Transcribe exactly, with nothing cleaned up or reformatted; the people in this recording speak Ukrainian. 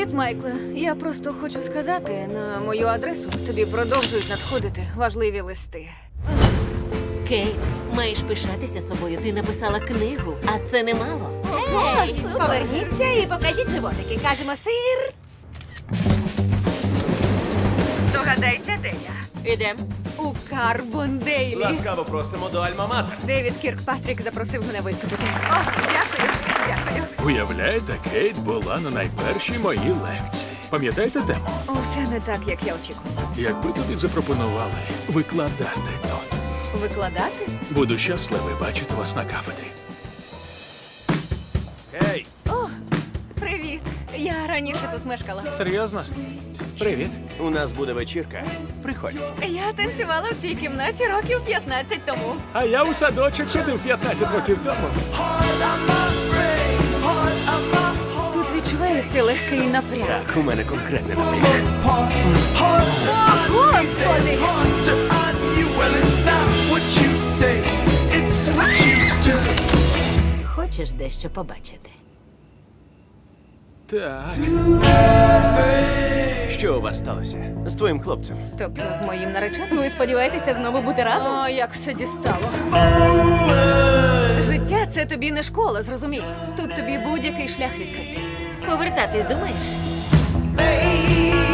Привіт, Майкле. Я просто хочу сказати, на мою адресу тобі продовжують надходити важливі листи. Кейт, маєш пишатися собою. Ти написала книгу, а це немало. Ей, поверніться і покажіть животики. Кажемо сир. Догадайся, де я? Ідем. У Карбондейлі. Ласкаво просимо до Альма-Матер. Девід Кіркпатрік запросив мене виступити. О, дякую, дякую. Уявляєте, Кейт була на найпершій моїй лекції. Пам'ятаєте тему? Усе не так, як я очікувала. Якби тобі запропонували викладати тут. Викладати? Буду щасливий бачити вас на кафедрі. Гей! О, привіт. Я раніше тут мешкала. Серйозно? Привіт. У нас буде вечірка. Приходь. Я танцювала в цій кімнаті років п'ятнадцять тому. А я у садочок ходив п'ятнадцять років тому. Тут відчувається легкий напряг. Так, у мене конкретне напрямок. О, Господи! Хочеш дещо побачити? Так. Що у вас сталося? З твоїм хлопцем? Тобто з моїм нареченим? Ви сподіваєтеся знову бути разом? О, як все дістало. Життя – це тобі не школа, зрозумій. Тут тобі будь-який шлях відкритий. Повертатись, думаєш? Baby